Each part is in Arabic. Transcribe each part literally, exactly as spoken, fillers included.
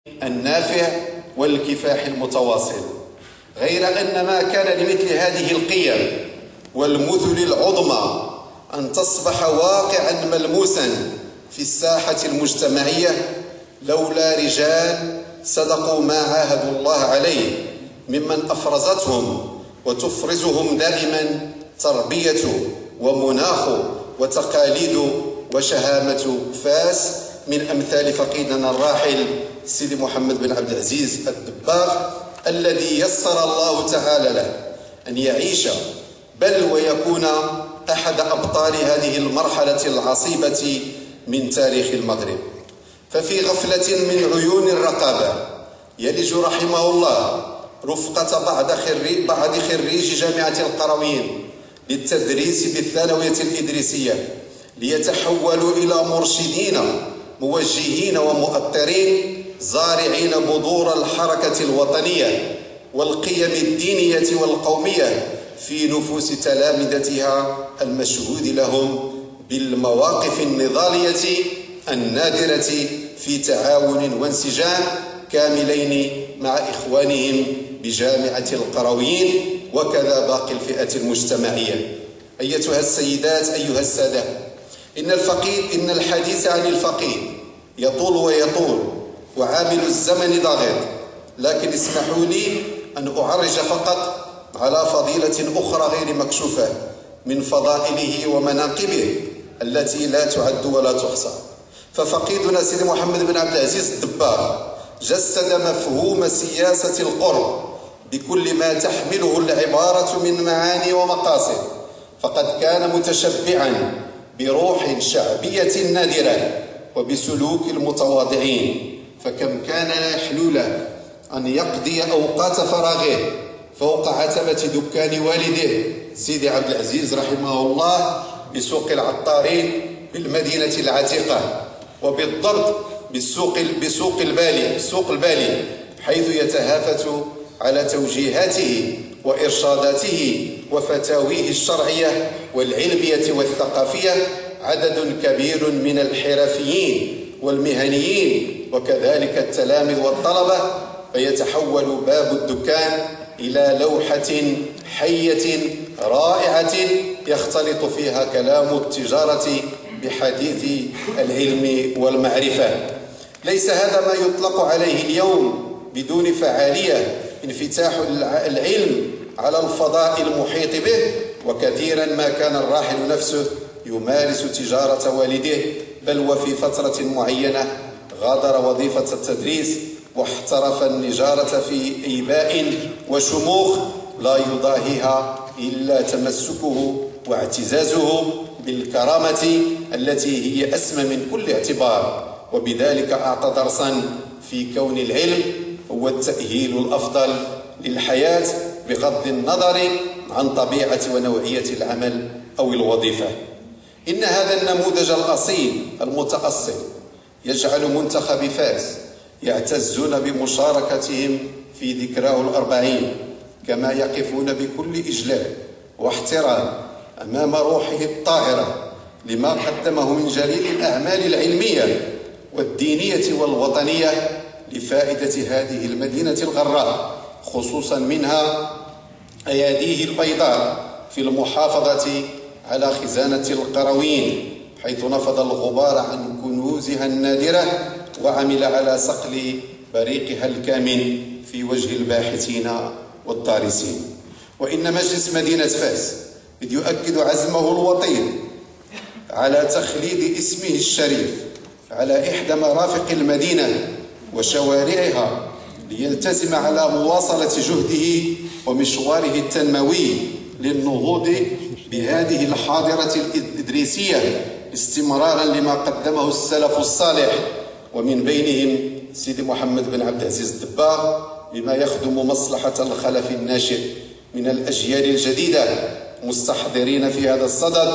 النافع والكفاح المتواصل، غير أن ما كان لمثل هذه القيم والمثل العظمى أن تصبح واقعا ملموسا في الساحة المجتمعية لولا رجال صدقوا ما عاهدوا الله عليه، ممن أفرزتهم وتفرزهم دائما تربية ومناخ وتقاليد وشهامة فاس، من أمثال فقيدنا الراحل سيدي محمد بن عبد العزيز الدباغ، الذي يسر الله تعالى له أن يعيش بل ويكون أحد أبطال هذه المرحلة العصيبة من تاريخ المغرب. ففي غفلة من عيون الرقابة يلج رحمه الله رفقة بعض خريج بعض خريج جامعة القرويين للتدريس بالثانوية الإدريسية، ليتحولوا إلى مرشدين موجهين ومؤطرين زارعين بذور الحركة الوطنية والقيم الدينية والقومية في نفوس تلامذتها المشهود لهم بالمواقف النضالية النادرة في تعاون وانسجام كاملين مع إخوانهم بجامعة القرويين وكذا باقي الفئة المجتمعية. أيتها السيدات أيها السادة، إن الفقيد إن الحديث عن الفقيد يطول ويطول وعامل الزمن ضاغط، لكن اسمحوا لي أن أعرج فقط على فضيلة أخرى غير مكشوفة من فضائله ومناقبه التي لا تعد ولا تحصى. ففقيدنا سيدي محمد بن عبد العزيز الدباغ جسد مفهوم سياسة القرب بكل ما تحمله العبارة من معاني ومقاصد، فقد كان متشبعا بروح شعبية نادرة وبسلوك المتواضعين، فكم كان يحلو له أن يقضي أوقات فراغه فوق عتبة دكان والده سيدي عبد العزيز رحمه الله بسوق العطارين بالمدينة العتيقة، وبالضبط بالسوق بسوق البالي سوق البالي، حيث يتهافت على توجيهاته وإرشاداته وفتاويه الشرعية والعلمية والثقافية عدد كبير من الحرفيين والمهنيين وكذلك التلاميذ والطلبة، فيتحول باب الدكان إلى لوحة حية رائعة يختلط فيها كلام التجارة بحديث العلم والمعرفة. ليس هذا ما يطلق عليه اليوم بدون فعالية انفتاح العلم على الفضاء المحيط به، وكثيرا ما كان الراحل نفسه يمارس تجارة والده، بل وفي فترة معينة غادر وظيفة التدريس واحترف النجارة في إيباء وشموخ لا يضاهيها إلا تمسكه واعتزازه بالكرامة التي هي أسمى من كل اعتبار، وبذلك أعطى درسا في كون العلم هو التأهيل الأفضل للحياة بغض النظر عن طبيعة ونوعية العمل أو الوظيفة. إن هذا النموذج الأصيل المتأصل يجعل منتخب فاس يعتزون بمشاركتهم في ذكراه الأربعين، كما يقفون بكل إجلال واحترام أمام روحه الطاهرة لما قدمه من جليل الأعمال العلمية والدينية والوطنية لفائدة هذه المدينة الغراء، خصوصا منها أياديه البيضاء في المحافظة على خزانة القرويين، حيث نفض الغبار عن كنوزها النادرة وعمل على صقل بريقها الكامن في وجه الباحثين والدارسين. وإن مجلس مدينة فاس إذ يؤكد عزمه الوطين على تخليد اسمه الشريف على إحدى مرافق المدينة وشوارعها ليلتزم على مواصلة جهده ومشواره التنموي للنهوض بهذه الحاضرة الإدريسية استمرارا لما قدمه السلف الصالح، ومن بينهم سيدي محمد بن عبد العزيز الدباغ، بما يخدم مصلحة الخلف الناشئ من الأجيال الجديدة، مستحضرين في هذا الصدد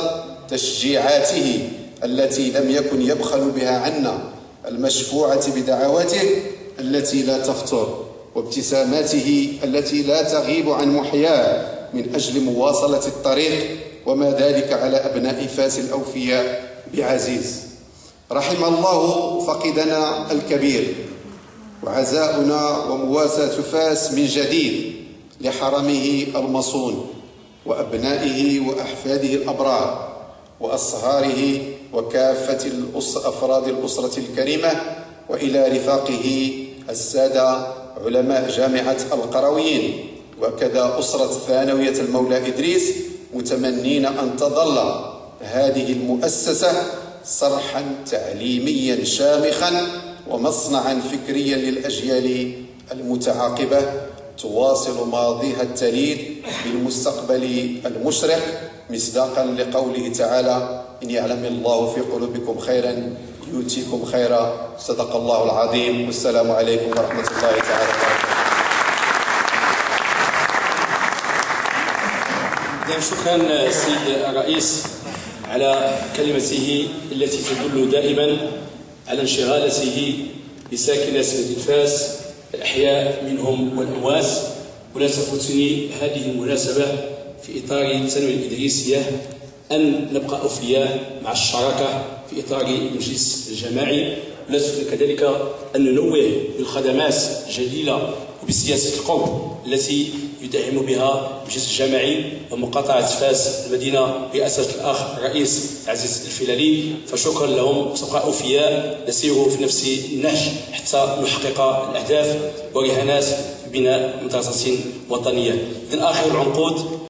تشجيعاته التي لم يكن يبخل بها عنا، المشفوعة بدعواته التي لا تفتر وابتساماته التي لا تغيب عن محياه من أجل مواصلة الطريق، وما ذلك على أبناء فاس الأوفياء بعزيز. رحم الله فقدنا الكبير وعزاؤنا ومواساة فاس من جديد لحرمه المصون وأبنائه وأحفاده الأبرار وأصهاره وكافة أفراد الأسرة الكريمة، وإلى رفاقه السادة علماء جامعة القرويين، وكذا أسرة ثانوية المولى إدريس، متمنين أن تظل هذه المؤسسة صرحا تعليميا شامخا ومصنعا فكريا للأجيال المتعاقبة، تواصل ماضيها التليد بالمستقبل المشرق، مصداقا لقوله تعالى: إن يعلم الله في قلوبكم خيرا يؤتيكم خيرا. صدق الله العظيم، والسلام عليكم ورحمة الله تعالى وبركاته. شكرا سيد الرئيس على كلمته التي تدل دائما على انشغالته بساكنة مدينة فاس، الأحياء منهم والأموات. ولا تفوتني هذه المناسبة في إطار الثانوية الإدريسية أن نبقى أوفياء مع الشراكة في إطار المجلس الجماعي، ولا تفوتني كذلك أن ننوه بالخدمات الجليلة وبسياسة القوم التي يدعم بها المجلس الجماعي ومقاطعة فاس المدينة برئاسة الأخ الرئيس عزيز الفلالي. فشكرا لهم، وسنبقى أوفياء نسير في نفس النهج حتى نحقق الأهداف ورهانات بناء مدرسة وطنية. إذن آخر العنقود